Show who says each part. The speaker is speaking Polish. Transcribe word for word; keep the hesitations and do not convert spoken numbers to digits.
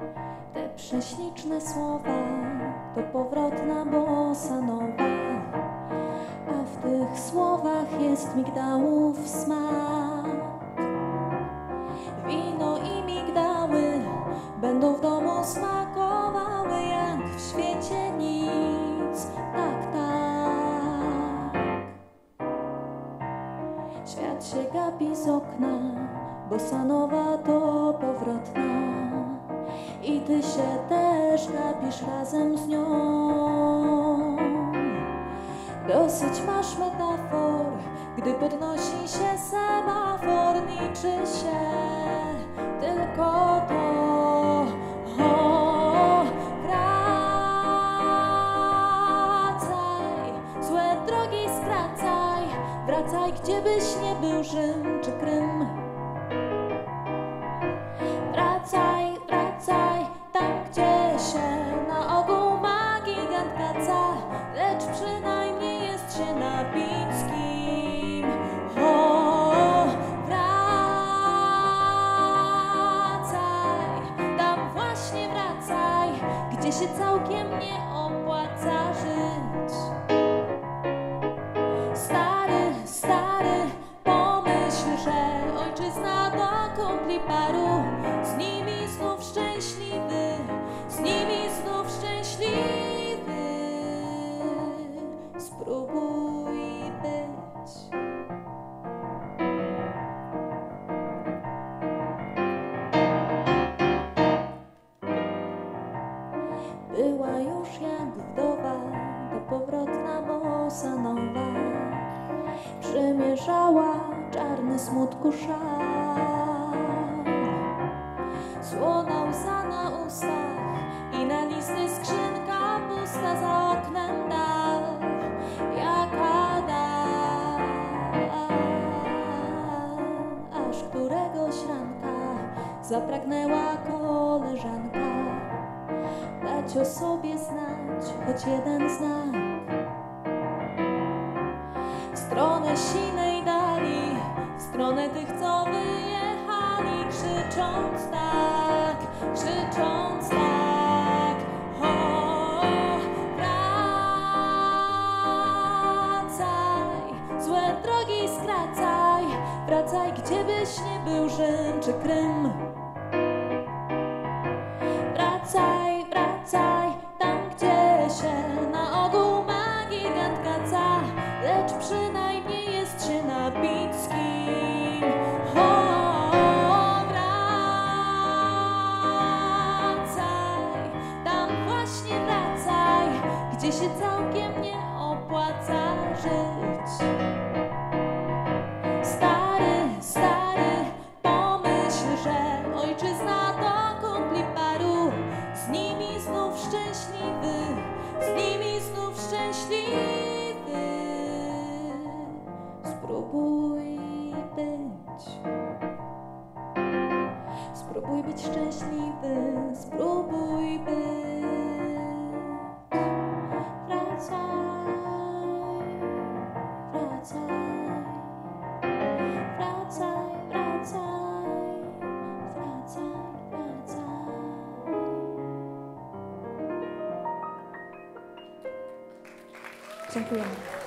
Speaker 1: Te prześliczne słowa to powrotna bossa nova, a w tych słowach jest migdałów smak. Wino i migdały będą w domu smakowały jak w świecie nic. Tak, tak. Świat się gapi z okna, bossa nova to powrotna. I ty się też gapisz razem z nią. Dosyć masz metafor, gdy podnosi się semafor. Liczy się tylko to. O, wracaj, złe drogi skracaj. Wracaj, gdzie byś nie był, Rzym czy Krym. Wracaj, wracaj, tam gdzie się na ogół ma gigant kaca, lecz przynajmniej jest się nabickim. O, wracaj, tam właśnie wracaj, gdzie się całkiem nie opłaca żyć. Stary, stary, pomyśl, że ojczyzna to kumpli paru. Z nimi znów szczęśliwy, z nimi znów szczęśliwy. Spróbuj być. Była już jak wdowa, to powrotna bossa nova. Przymierzała czarny smutku szal. Słona łza na ustach i na listy skrzynka pusta, za oknem dal, jaka dal. Aż któregoś ranka zapragnęła koleżanka dać o sobie znać choć jeden znak. W stronę sinej dali, w stronę tych, co wyjechali, krzycząc tak, krzycząc tak. O, wracaj, złe drogi skracaj. Wracaj, gdzie byś nie był, Rzym czy Krym. Wracaj, wracaj, tam gdzie się na ogół ma gigant kaca, lecz przynajmniej jest się nabickim. O, wracaj, tam właśnie wracaj, gdzie się całkiem nie opłaca żyć. Stary, stary, pomyśl, że ojczyzna to kumpli paru. Z nimi znów szczęśliwy, z nimi znów szczęśliwy. Spróbuj być. Spróbuj być szczęśliwy, spróbuj być. Wracaj, wracaj, wracaj, wracaj, wracaj, wracaj. Dziękujemy.